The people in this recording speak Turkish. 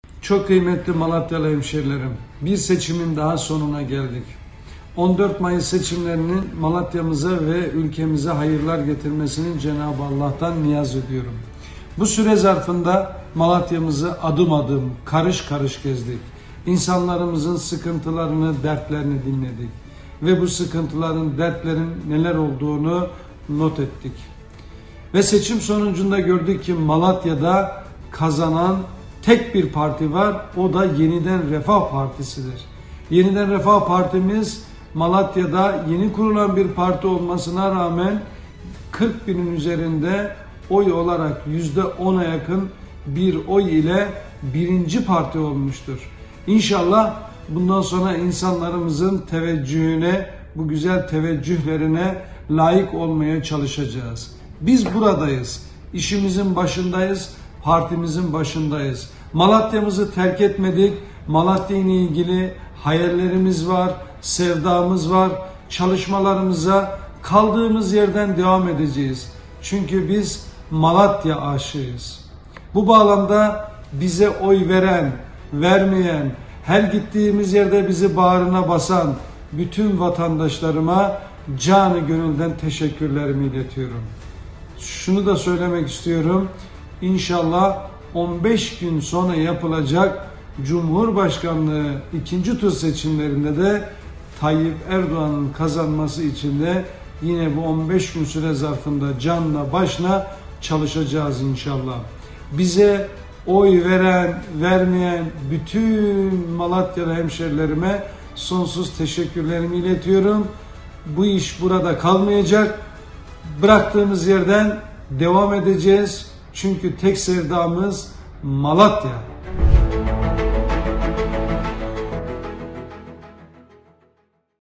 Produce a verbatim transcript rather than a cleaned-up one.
Çok kıymetli Malatyalı hemşerilerim, bir seçimin daha sonuna geldik. on dört Mayıs seçimlerinin Malatya'mıza ve ülkemize hayırlar getirmesini Cenab-ı Allah'tan niyaz ediyorum. Bu süre zarfında Malatya'mızı adım adım, karış karış gezdik. İnsanlarımızın sıkıntılarını, dertlerini dinledik. Ve bu sıkıntıların, dertlerin neler olduğunu not ettik. Ve seçim sonucunda gördük ki Malatya'da kazanan tek bir parti var, o da Yeniden Refah Partisi'dir. Yeniden Refah Partimiz Malatya'da yeni kurulan bir parti olmasına rağmen kırk binin üzerinde oy olarak yüzde ona yakın bir oy ile birinci parti olmuştur. İnşallah bundan sonra insanlarımızın teveccühüne, bu güzel teveccühlerine layık olmaya çalışacağız. Biz buradayız, işimizin başındayız, partimizin başındayız. Malatya'mızı terk etmedik. Malatya ile ilgili hayallerimiz var, sevdamız var. Çalışmalarımıza kaldığımız yerden devam edeceğiz. Çünkü biz Malatya aşığıyız. Bu bağlamda bize oy veren, vermeyen, her gittiğimiz yerde bizi bağrına basan bütün vatandaşlarıma canı gönülden teşekkürlerimi iletiyorum. Şunu da söylemek istiyorum. İnşallah on beş gün sonra yapılacak Cumhurbaşkanlığı ikinci tur seçimlerinde de Tayyip Erdoğan'ın kazanması için de yine bu on beş gün süre zarfında canla başla çalışacağız inşallah. Bize oy veren, vermeyen bütün Malatyalı hemşerilerime sonsuz teşekkürlerimi iletiyorum. Bu iş burada kalmayacak. Bıraktığımız yerden devam edeceğiz. Çünkü tek sevdamız Malatya.